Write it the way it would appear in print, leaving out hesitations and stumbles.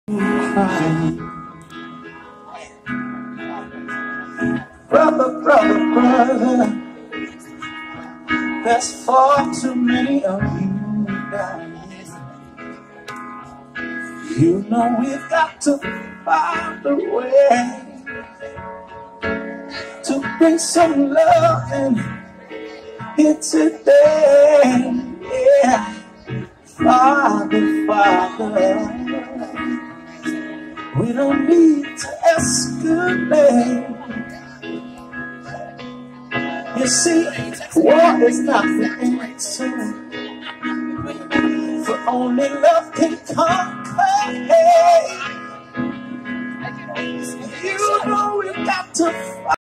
Brother, brother, brother, there's far too many of you guys. You know we've got to find a way to bring some love in here today. Yeah, Father, Father, we don't need to escalate. You see, war is not the answer, for only love can conquer hate. You know we've got to fight.